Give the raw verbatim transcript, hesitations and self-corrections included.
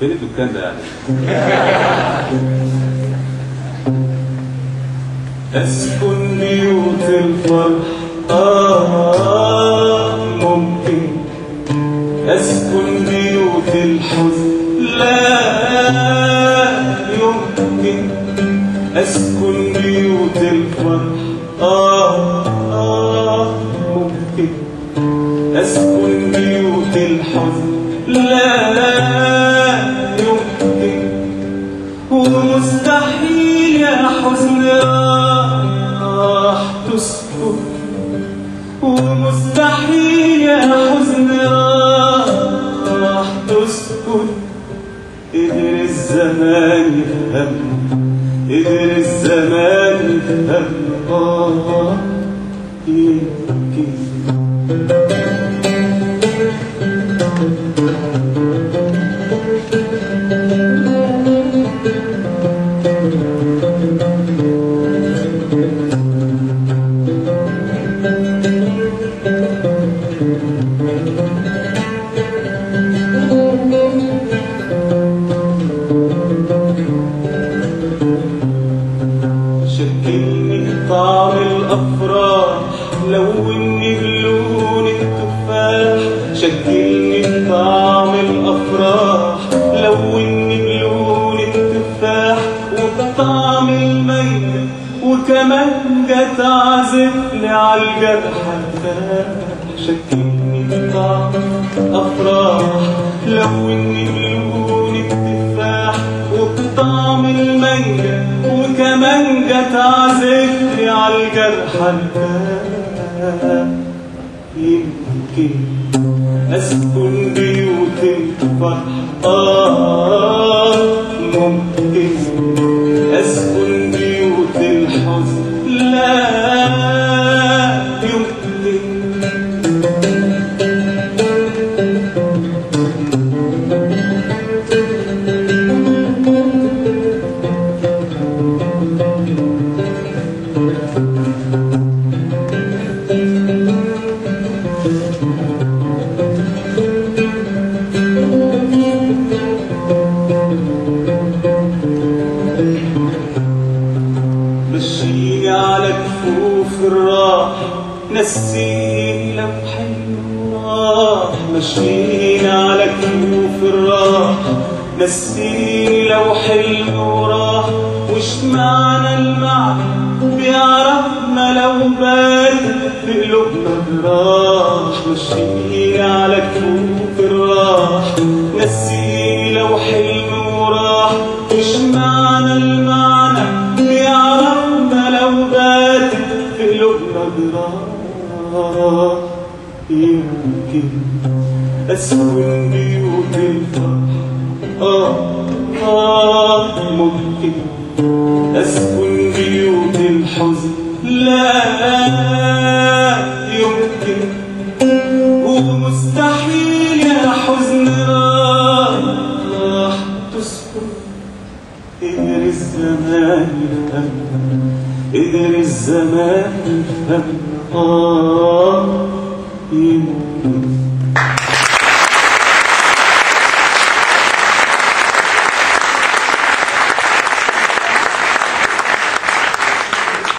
فين الدكان ده يعني؟ أسكن بيوت الفرح آه ممكن، أسكن بيوت الحزن لا يمكن، أسكن بيوت الفرح آه آه ممكن، أسكن بيوت الحزن لا يمكن، ومستحيل يا حزن راح تسكن، ومستحيل يا حزن راح تسكن، قدر الزمان يفهم، قدر الزمان يفهم آه يمكن. شكلني طعم الأفراح، لوني بلون التفاح، شكلني طعم الأفراح، لوني بلون التفاح، وبطعم الميت وكمان جت عازفلي عالجرح ارتاح. شكلني طعم الأفراح، لوني بلون التفاح، وبطعم الميت وكمان جت عازفلي عالجرح ارتاح. يمكن أسكن بيوت الفرح آه ممكن، أسكن بيوت الحزن لا يمكن. مشيني على كفوف الراح، نسيني لو حلو راح، مشيني على كفوف الراح، نسيني لو حلو راح. وش معنى المعنى بيعرفنا لو بات في قلوبنا جراح. مشيني على كفوف الراح، نسيني لو حلو راح. وش معنى المعنى بيعرفنا لو بات في قلوبنا جراح. يمكن أسكن بيوت الفرح آه آه ممكن، أسكن بيوت الحزن لا يمكن، ومستحيل يا حزن راح تسكن. قدر الزمان يفهم، قدر الزمان يفهم آه يمكن.